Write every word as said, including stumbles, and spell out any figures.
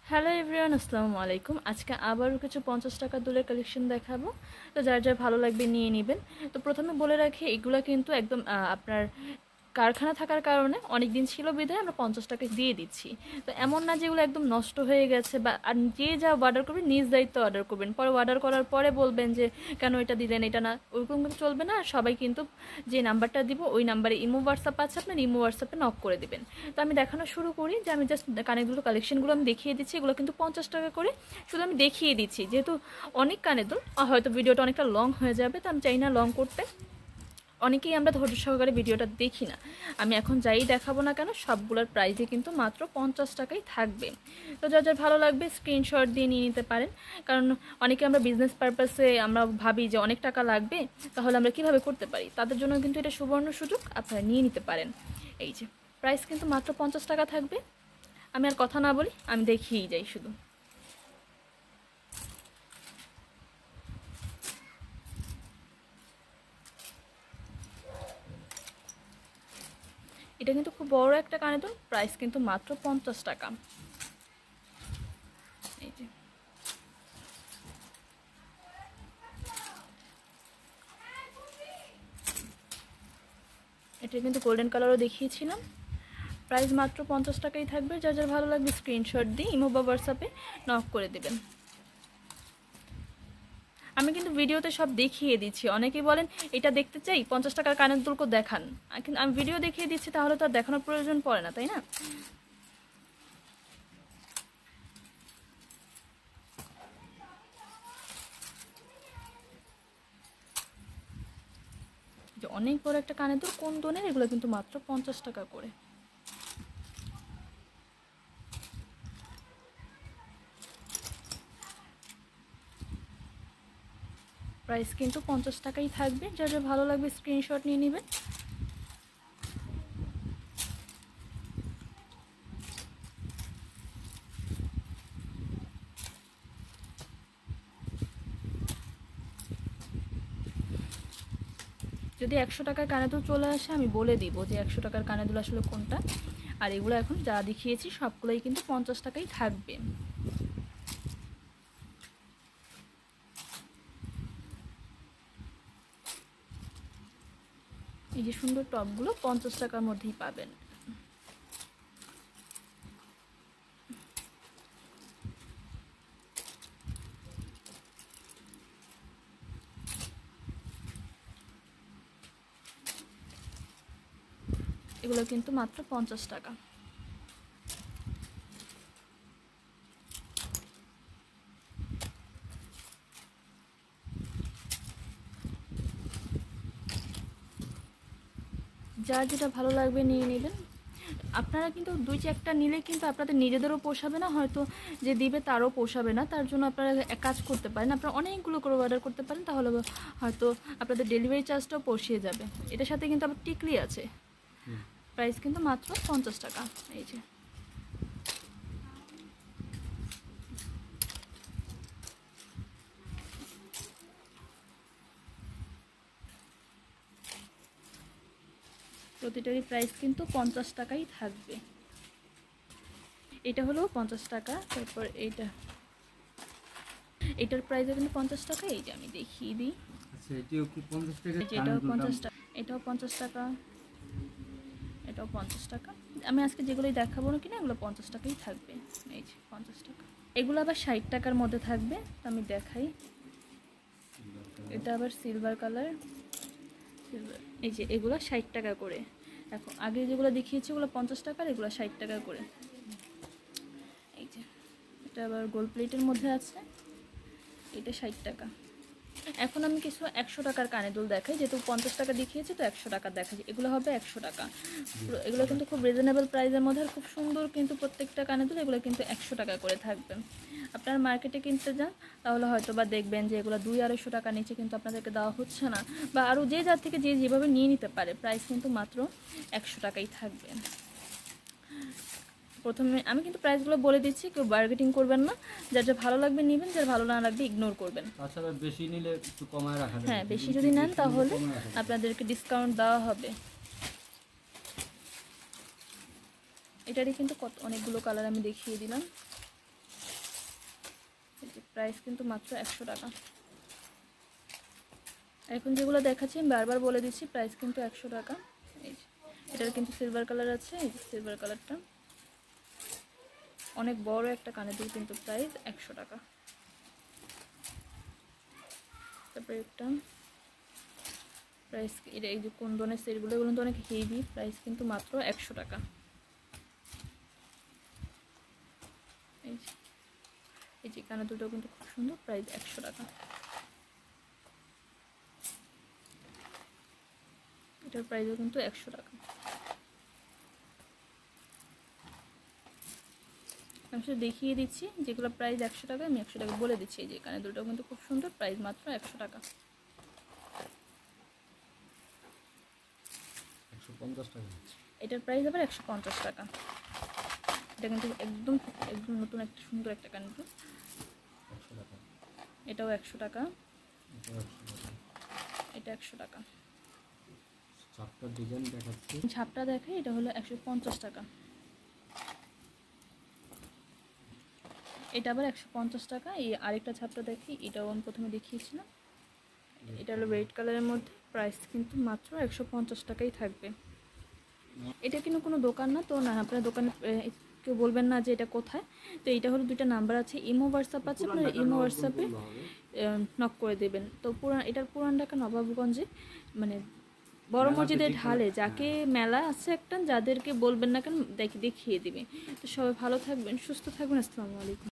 Hello everyone, আসসালামু আলাইকুম। আজকে আবারও কিছু পঞ্চাশ টাকা দুলের কালেকশন দেখাবো। তো যার যার ভালো লাগবে নিয়ে নেবেন। তো প্রথমে বলে রাখি, এগুলো কিন্তু একদম আপনার কারখানা থাকার কারণে অনেক দিন ছিল বিধায় আমরা পঞ্চাশ টাকা দিয়ে দিচ্ছি। তো এমন না যেগুলো একদম নষ্ট হয়ে গেছে, বা আর যে যা অর্ডার করবেন নিজ দায়িত্ব অর্ডার করবেন, পরে অর্ডার করার পরে বলবেন যে কেন এটা দিলেন, এটা না, ওরকম কিন্তু চলবে না। সবাই কিন্তু যে নাম্বারটা দিব ওই নাম্বারে ইমো হোয়াটসঅ্যাপ আছে, আপনার ইমো হোয়াটসঅ্যাপে নক করে দেবেন। তো আমি দেখানো শুরু করি যে আমি জাস্ট কানেরগুলো কালেকশনগুলো আমি দেখিয়ে দিচ্ছি। এগুলো কিন্তু পঞ্চাশ টাকা করে, শুধু আমি দেখিয়ে দিচ্ছি, যেহেতু অনেক কানের দুল হয়তো ভিডিওটা অনেকটা লং হয়ে যাবে, তো আমি চাই না লং করতে। অনেকেই আমরা ধৈর্য সহকারে ভিডিওটা দেখি না। আমি এখন যাই দেখাবো না কেন, সবগুলোর প্রাইসে কিন্তু মাত্র পঞ্চাশ টাকাই থাকবে। তো যার যার ভালো লাগবে স্ক্রিনশট দিয়ে নিয়ে নিতে পারেন। কারণ অনেকে আমরা বিজনেস পারপাসে আমরা ভাবি যে অনেক টাকা লাগবে, তাহলে আমরা কিভাবে করতে পারি, তাদের জন্য কিন্তু এটা সুবর্ণ সুযোগ, আপনারা নিয়ে নিতে পারেন। এই যে প্রাইস কিন্তু মাত্র পঞ্চাশ টাকা থাকবে। আমি আর কথা না বলি, আমি দেখিয়েই যাই শুধু। এটা কিন্তু খুব বড় একটা কানের দুল, প্রাইস কিন্তু মাত্র পঞ্চাশ টাকা। এই যে এটা কিন্তু গোল্ডেন কালারও দেখিয়েছিলাম। প্রাইস মাত্র পঞ্চাশ টাকাই থাকবে। যার যার ভালো লাগবে স্ক্রিনশট দিয়ে ইমো বা হোয়াটসঅ্যাপে নক করে দেবেন। আমি কিন্তু ভিডিওতে সব দেখিয়ে দিচ্ছি। অনেকেই বলেন এটা দেখতে চাই, পঞ্চাশ টাকার কানের দুলকো দেখান, কিন্তু আমি ভিডিও দেখিয়ে দিচ্ছি, তাহলে তো আর দেখানোর প্রয়োজন পড়ে না, তাই না? যে অনেক বড় একটা কানের দুল, কোন দোনের, এগুলো কিন্তু মাত্র পঞ্চাশ টাকা করে। প্রাইস কিন্তু পঞ্চাশ টাকাই থাকবে। যার যার ভালো লাগবে স্ক্রিনশট নিয়ে নেবেন। যদি একশো টাকার কানের দুল চলে আসে, আমি বলে দিব যে একশো টাকার কানের দুল আসলে কোনটা। আর এগুলো এখন যা দেখিয়েছি সবগুলোই কিন্তু পঞ্চাশ টাকাই থাকবে। এই যে সুন্দর টপগুলো পঞ্চাশ টাকার মধ্যেই পাবেন। এগুলো কিন্তু মাত্র পঞ্চাশ টাকা। যার যেটা ভালো লাগবে নিয়ে নেবেন। আপনারা কিন্তু দুই চারটা নিলে কিন্তু আপনাদের নিজেদেরও পোষাবে না, হয়তো যে দিবে তারও পোষাবে না। তার জন্য আপনারা এক কাজ করতে পারেন, আপনারা অনেকগুলো করে অর্ডার করতে পারেন, তাহলে হয়তো আপনাদের ডেলিভারি চার্জটাও পোষিয়ে যাবে। এটার সাথে কিন্তু আবার টিকলি আছে। প্রাইস কিন্তু মাত্র পঞ্চাশ টাকা। এই যে প্রতিটারই প্রাইস কিন্তু পঞ্চাশ টাকাই থাকবে। এটা হলো পঞ্চাশ টাকা। তারপর এইটা, এটার প্রাইসও কিন্তু পঞ্চাশ টাকা। এই যে আমি দেখিয়ে দিই, এটাও পঞ্চাশ টাকা, এটাও পঞ্চাশ টাকা, এটাও পঞ্চাশ টাকা। আমি আজকে যেগুলোই দেখাবো না কিনা এগুলো পঞ্চাশ টাকাই থাকবে। এই যে পঞ্চাশ টাকা। এগুলো আবার ষাট টাকার মধ্যে থাকবে। আমি দেখাই, এটা আবার সিলভার কালার, সিলভার। এই যে এগুলো ষাট টাকা করে। এখন আগে যেগুলো দেখিয়েছি ওগুলো পঞ্চাশ টাকার, এগুলো ষাট টাকা করে। এই যে এটা আবার গোল্ড প্লেটের মধ্যে আছে, এটা ষাট টাকা। এখন আমি কিছু একশো টাকার কানের দুল দেখাই, যেহেতু পঞ্চাশ টাকা দেখিয়েছি তো একশো টাকা দেখাচ্ছি। এগুলো হবে একশো টাকা। এগুলো কিন্তু খুব রিজনেবল প্রাইসের মধ্যে, আর খুব সুন্দর কিন্তু প্রত্যেকটা কানের দুল। এগুলো কিন্তু একশো টাকা করে থাকবে। আপনারা মার্কেটে কিনতে যান তাহলে হয়তো বা দেখবেন যে এগুলো দুই আড়াইশো টাকা নিচে কিন্তু আপনাদেরকে দেওয়া হচ্ছে না, বা আরও যে যার থেকে যে যেভাবে নিয়ে নিতে পারে। প্রাইস কিন্তু মাত্র একশো টাকাই থাকবে। প্রথমে আমি কিন্তু প্রাইসগুলো বলে দিচ্ছি, কেউ বার্গেটিং করবেন না। যার যা ভালো লাগবে নেবেন, যার ভালো না লাগবে ইগনোর করবেন। তাছাড়া বেশি নিলে একটু কমায় রাখা যাবে। হ্যাঁ, বেশি যদি নেন তাহলে আপনাদেরকে ডিসকাউন্ট দেওয়া হবে। এটারই কিন্তু কত অনেকগুলো কালার আমি দেখিয়ে দিলাম। প্রাইস কিন্তু মাত্র একশো টাকা। এখন যেগুলো দেখাচ্ছি আমি বারবার বলে দিচ্ছি, প্রাইস কিন্তু একশো টাকা। এই যে এটার কিন্তু সিলভার কালার আছে, এই যে সিলভার কালারটা অনেক বড় একটা কানের দুল, কিন্তু প্রাইস একশো টাকা। তারপরে একটা প্রাইস, এটা এই যে কুন্দনের সেটগুলো, এগুলো কিন্তু অনেক হেভি, প্রাইস কিন্তু মাত্র একশো টাকা। এই যে এই যে কানের দুলটাও কিন্তু খুব সুন্দর, প্রাইস একশো টাকা। এটার প্রাইসও কিন্তু একশো টাকা। আমি শুধু দেখিয়ে দিচ্ছি যেগুলো প্রাইস একশো টাকা, আমি একশো টাকা বলে দিচ্ছি। এই যে কানের দুলটাও কিন্তু খুব সুন্দর, প্রাইস মাত্র একশো টাকা। একশো পঞ্চাশ টাকা। এটার প্রাইস আবার একশো পঞ্চাশ টাকা। এটা কিন্তু একদম একদম নতুন একটা সুন্দর একটা কানের দুল, একশো টাকা। এটাও একশো টাকা, এটাও একশো টাকা। এটা একশো টাকা। চারটা ডিজাইন দেখাচ্ছি। ঝাপটা দেখে, এটা হলো একশো পঞ্চাশ টাকা। এটা আবার একশো পঞ্চাশ টাকা। এই আরেকটা ঝাপটা দেখি, এটাও আমি প্রথমে দেখিয়েছিলাম, এটা হলো রেড কালারের মধ্যে, প্রাইস কিন্তু মাত্র একশো পঞ্চাশ টাকাই থাকবে। এটা কিন্তু কোনো দোকান না, তো না আপনার দোকানে কেউ বলবেন না যে এটা কোথায়। তো এইটা হলো দুইটা নাম্বার আছে, ইমো হোয়াটসঅ্যাপ আছে, আপনার ইমো হোয়াটসঅ্যাপে নক করে দেবেন। তো পুরান এটার পুরান ঢাকা নবাবগঞ্জে, মানে বড় মসজিদের ঢালে, যাকে মেলা আছে একটা, যাদেরকে বলবেন না কেন দেখি দেখিয়ে দিবে। তো সবাই ভালো থাকবেন, সুস্থ থাকবেন, আসসালামু আলাইকুম।